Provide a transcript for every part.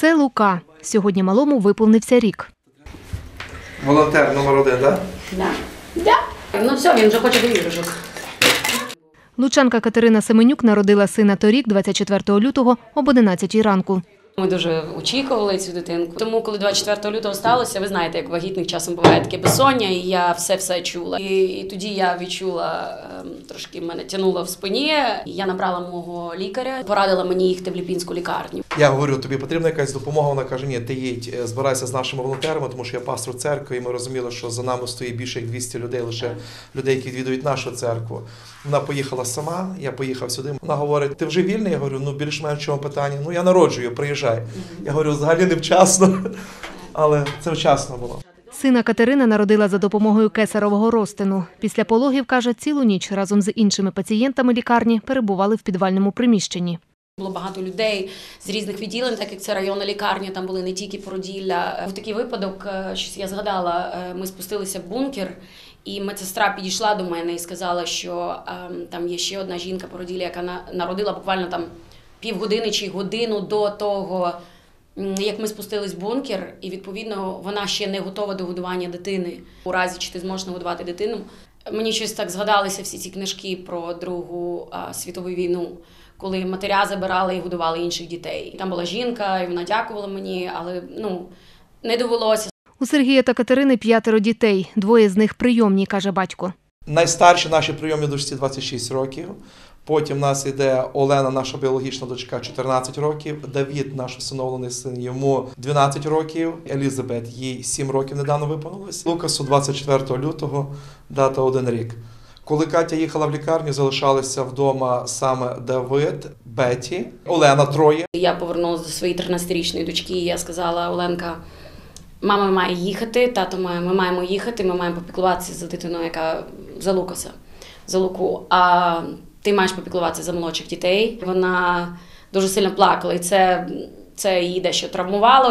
Це Лука. Сьогодні малому виповнився рік. Волонтер номер 1, так? Так. Ну все, він вже хоче до іграшок. Лучанка Катерина Семенюк народила сина торік, 24 лютого, об 11 ранку. Ми дуже очікували цю дитинку. Тому, коли 24 лютого сталося, ви знаєте, як вагітних часом буває таке безсоння, і я все чула. І тоді я відчула, трошки мене тянуло в спині. Я набрала мого лікаря, порадила мені їхати в Ліпінську лікарню. Я говорю, тобі потрібна якась допомога? Вона каже, ні, ти їдь, збирайся з нашими волонтерами, тому що я пастор церкви, і ми розуміли, що за нами стоїть більше як 200 людей, лише людей, які відвідують нашу церкву. Вона поїхала сама, я поїхав сюди. Вона говорить, ти вже вільний? Я говорю, більш-менш в чому питання? Я народжую, приїжджай. Я говорю, взагалі не вчасно, але це вчасно було. Сина Катерина народила за допомогою кесаревого розтину. Після пологів, каже, цілу ніч разом з іншими пацієнтами лікарні перебували в підвальному приміщенні. Було багато людей з різних відділень, так як це районна лікарня, там були не тільки породілля. В такий випадок, щось я згадала, ми спустилися в бункер, і медсестра підійшла до мене і сказала, що там є ще одна жінка породілля, яка народила буквально там півгодини чи годину до того, як ми спустились в бункер, і, відповідно, вона ще не готова до годування дитини. У разі, чи ти зможеш нагодувати дитину. Мені щось так згадалися всі ці книжки про Другу світову війну, коли матеря забирали і годували інших дітей. Там була жінка, і вона дякувала мені, але не довелося. У Сергія та Катерини 5 дітей. 2 з них прийомні, каже батько. Найстарші наші прийомні дочці 26 років. Потім в нас йде Олена, наша біологічна дочка, 14 років. Давід, наш усиновлений син, йому 12 років. Елізабет, їй 7 років недавно виповнилось. Лукасу 24 лютого, дата 1 рік. Коли Катя їхала в лікарню, залишалися вдома саме Давид, Беті, Олена, 3. Я повернулася до своєї 13-річної дочки, і я сказала, Оленка, мама має їхати, тато ми маємо їхати, ми маємо попіклуватися за дитиною, яка за Лукаса, за Луку. А ти маєш попіклуватися за молодших дітей. Вона дуже сильно плакала, і це її дещо травмувало,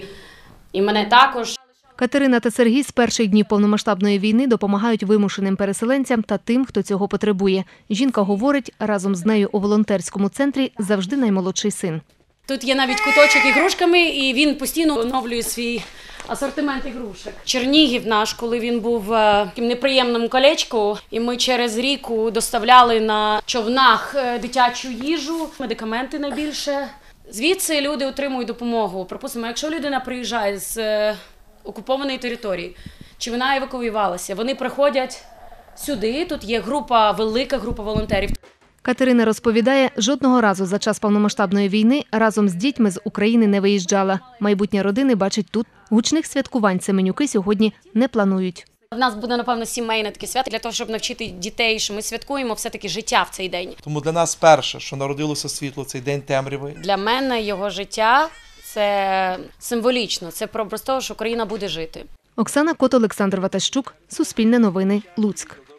і мене також. Катерина та Сергій з перших днів повномасштабної війни допомагають вимушеним переселенцям та тим, хто цього потребує. Жінка говорить, разом з нею у волонтерському центрі завжди наймолодший син. Тут є навіть куточок ігрушками, і він постійно оновлює свій асортимент ігрушок. Чернігів наш, коли він був в неприємному колечку, і ми через ріку доставляли на човнах дитячу їжу, медикаменти найбільше. Звідси люди отримують допомогу. Припустимо, якщо людина приїжджає з окупованої території, чи вона евакуювалася, вони приходять сюди, тут є велика група волонтерів. Катерина розповідає, жодного разу за час повномасштабної війни разом з дітьми з України не виїжджала. Майбутнє родини бачить тут. Гучних святкувань Семенюки сьогодні не планують. У нас буде, напевно, сімейне таке свято, для того, щоб навчити дітей, що ми святкуємо все-таки життя в цей день. Тому для нас перше, що народилося світло, цей день темряви. Для мене його життя – це символічно, це про те, що Україна буде жити. Оксана Кот, Олександр Ватащук, Суспільне новини, Луцьк.